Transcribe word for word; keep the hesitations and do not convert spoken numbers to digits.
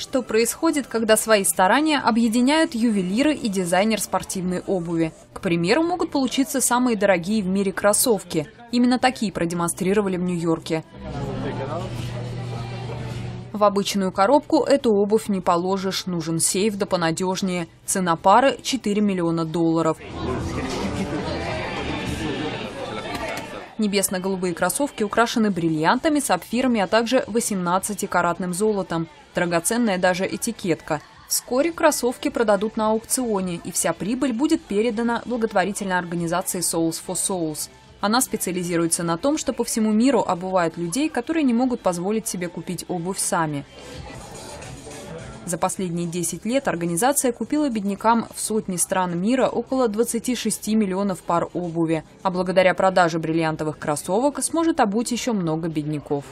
Что происходит, когда свои старания объединяют ювелиры и дизайнер спортивной обуви? К примеру, могут получиться самые дорогие в мире кроссовки. Именно такие продемонстрировали в Нью-Йорке. В обычную коробку эту обувь не положишь, нужен сейф да понадежнее. Цена пары – четыре миллиона долларов. Небесно-голубые кроссовки украшены бриллиантами, сапфирами, а также восемнадцатикаратным золотом. Драгоценная даже этикетка. Вскоре кроссовки продадут на аукционе, и вся прибыль будет передана благотворительной организации Souls for Souls. Она специализируется на том, что по всему миру обувают людей, которые не могут позволить себе купить обувь сами. За последние десять лет организация купила беднякам в сотни стран мира около двадцати шести миллионов пар обуви, а благодаря продаже бриллиантовых кроссовок сможет обуть еще много бедняков.